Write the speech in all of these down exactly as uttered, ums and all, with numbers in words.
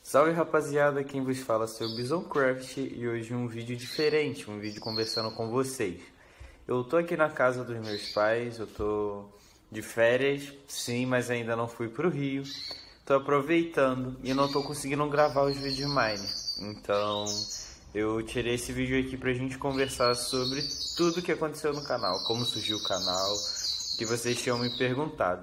Salve rapaziada, quem vos fala é o seu Bisoncraft e hoje um vídeo diferente, um vídeo conversando com vocês. Eu tô aqui na casa dos meus pais, eu tô de férias, sim, mas ainda não fui pro Rio. Tô aproveitando e não tô conseguindo gravar os vídeos mais. Então eu tirei esse vídeo aqui pra gente conversar sobre tudo que aconteceu no canal, como surgiu o canal, que vocês tinham me perguntado.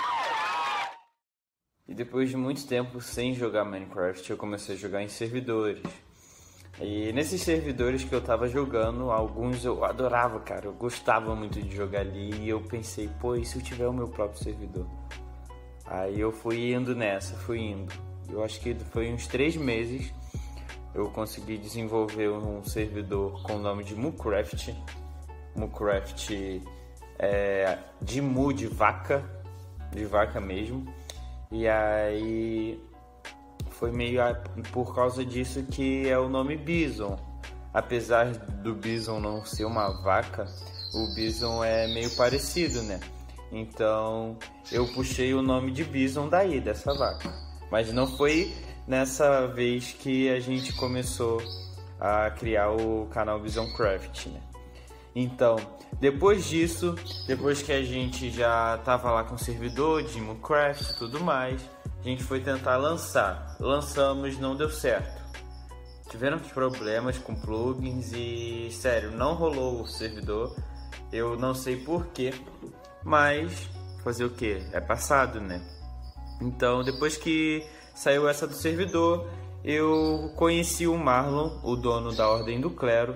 E depois de muito tempo sem jogar Minecraft, eu comecei a jogar em servidores. E nesses servidores que eu tava jogando, alguns eu adorava, cara. Eu gostava muito de jogar ali e eu pensei, pô, e se eu tiver o meu próprio servidor? Aí eu fui indo nessa, fui indo. Eu acho que foi uns três meses eu consegui desenvolver um servidor com o nome de Mucraft. Mucraft é de mu, de vaca, de vaca mesmo. E aí foi meio por causa disso que é o nome Bison. Apesar do Bison não ser uma vaca, o Bison é meio parecido, né? Então eu puxei o nome de Bison daí, dessa vaca. Mas não foi nessa vez que a gente começou a criar o canal Bisoncraft, né? Então, depois disso, depois que a gente já tava lá com o servidor de Minecraft e tudo mais, a gente foi tentar lançar. Lançamos, não deu certo. Tivemos problemas com plugins e, sério, não rolou o servidor. Eu não sei porquê, mas fazer o que? É passado, né? Então, depois que saiu essa do servidor, eu conheci o Marlon, o dono da Ordem do Clero.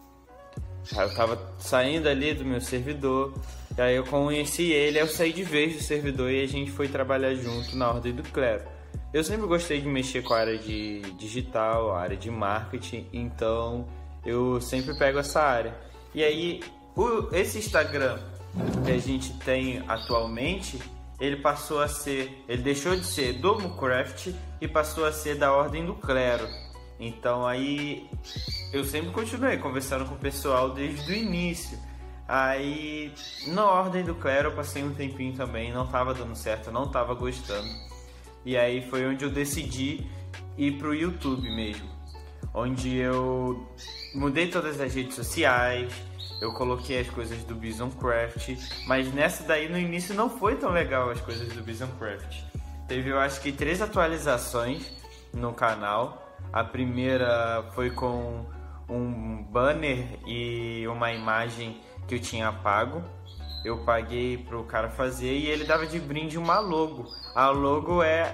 Eu tava saindo ali do meu servidor, e aí eu conheci ele, aí eu saí de vez do servidor e a gente foi trabalhar junto na Ordem do Clero. Eu sempre gostei de mexer com a área de digital, a área de marketing, então eu sempre pego essa área. E aí, o, esse Instagram que a gente tem atualmente, ele passou a ser, ele deixou de ser do Mucraft e passou a ser da Ordem do Clero. Então aí eu sempre continuei conversando com o pessoal desde o início. Aí na Ordem do Clero eu passei um tempinho também, não tava dando certo, não tava gostando. E aí foi onde eu decidi ir pro YouTube mesmo, onde eu mudei todas as redes sociais, eu coloquei as coisas do Bisoncraft, mas nessa daí no início não foi tão legal as coisas do Bisoncraft. Teve, eu acho que três atualizações no canal. A primeira foi com um banner e uma imagem que eu tinha pago. Eu paguei pro cara fazer e ele dava de brinde uma logo. A logo é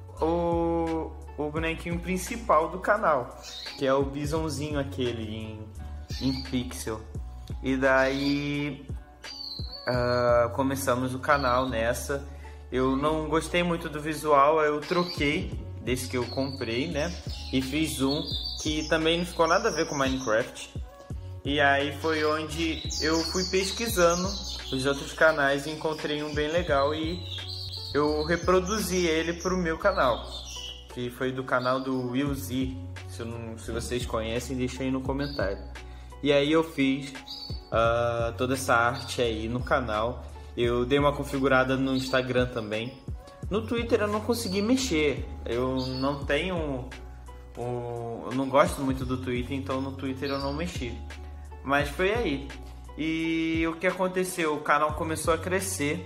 o, o bonequinho principal do canal, que é o bisonzinho aquele em, em pixel. E daí uh, começamos o canal nessa. Eu não gostei muito do visual, eu troquei desse que eu comprei, né? E fiz um que também não ficou nada a ver com Minecraft. E aí foi onde eu fui pesquisando os outros canais e encontrei um bem legal e eu reproduzi ele para o meu canal, que foi do canal do Will Z. Se, não, se vocês conhecem, deixa aí no comentário. E aí eu fiz uh, toda essa arte aí no canal. Eu dei uma configurada no Instagram também. No Twitter eu não consegui mexer, eu não tenho, o, eu não gosto muito do Twitter, então no Twitter eu não mexi. Mas foi aí. E o que aconteceu? O canal começou a crescer,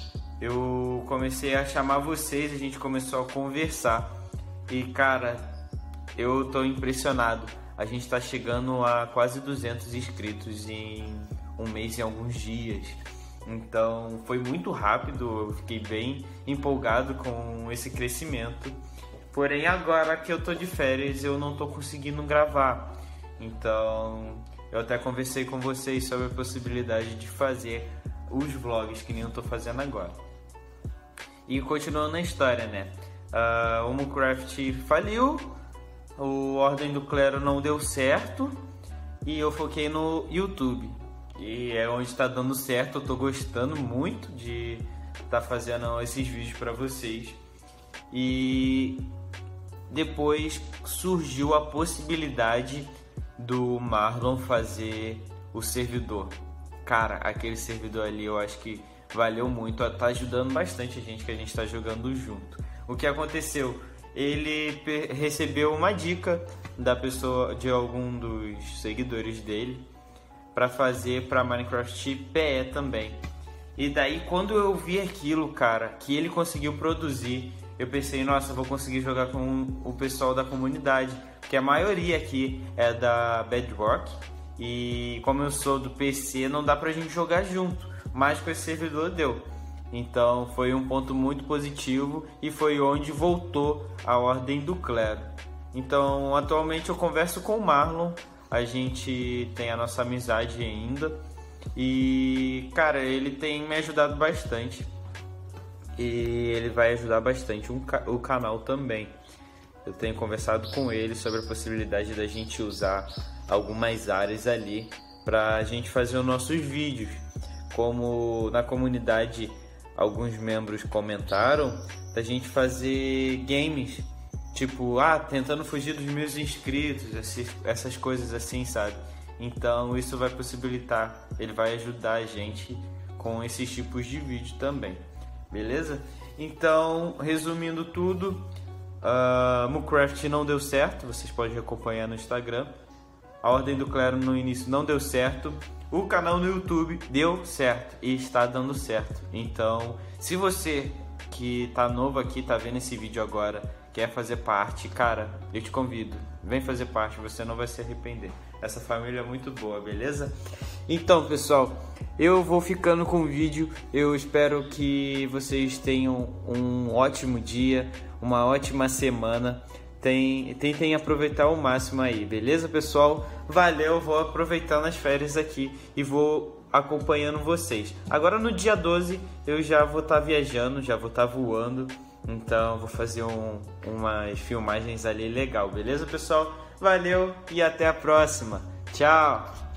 eu comecei a chamar vocês, a gente começou a conversar. E cara, eu tô impressionado, a gente tá chegando a quase duzentos inscritos em um mês e alguns dias. Então foi muito rápido, eu fiquei bem empolgado com esse crescimento. Porém agora que eu tô de férias eu não tô conseguindo gravar. Então eu até conversei com vocês sobre a possibilidade de fazer os vlogs que nem eu tô fazendo agora. E continuando a história, né? Uh, o Minecraft faliu, o Ordem do Clero não deu certo e eu foquei no YouTube. E é onde está dando certo, eu tô gostando muito de estar tá fazendo esses vídeos para vocês. E depois surgiu a possibilidade do Marlon fazer o servidor. Cara, aquele servidor ali eu acho que valeu muito, tá ajudando bastante a gente que a gente tá jogando junto. O que aconteceu? ele recebeu uma dica da pessoa, de algum dos seguidores dele, para fazer para Minecraft P E também. E daí quando eu vi aquilo, cara, que ele conseguiu produzir, eu pensei, nossa, eu vou conseguir jogar com o pessoal da comunidade, porque a maioria aqui é da Bedrock, e como eu sou do P C, não dá pra gente jogar junto, mas com esse servidor deu. Então foi um ponto muito positivo e foi onde voltou a Ordem do Clero. Então atualmente eu converso com o Marlon, a gente tem a nossa amizade ainda, e cara, ele tem me ajudado bastante e ele vai ajudar bastante o, ca o canal também. Eu tenho conversado com ele sobre a possibilidade da gente usar algumas áreas ali para a gente fazer os nossos vídeos. Como na comunidade alguns membros comentaram, da gente fazer games, tipo, ah, tentando fugir dos meus inscritos, essas coisas assim, sabe? Então isso vai possibilitar, ele vai ajudar a gente com esses tipos de vídeo também, beleza? Então, resumindo tudo, uh, Minecraft não deu certo, vocês podem acompanhar no Instagram. A Ordem do Clero no início não deu certo. O canal no YouTube deu certo e está dando certo. Então, se você que tá novo aqui, tá vendo esse vídeo agora, quer fazer parte, cara, eu te convido. Vem fazer parte, você não vai se arrepender. Essa família é muito boa, beleza? Então, pessoal, eu vou ficando com o vídeo. Eu espero que vocês tenham um ótimo dia, uma ótima semana. Tem, tentem aproveitar o máximo aí, beleza, pessoal? Valeu, vou aproveitando as férias aqui e vou acompanhando vocês. Agora no dia doze eu já vou estar tá viajando, já vou estar tá voando, então vou fazer um, umas filmagens ali legal, beleza, pessoal? Valeu e até a próxima. Tchau!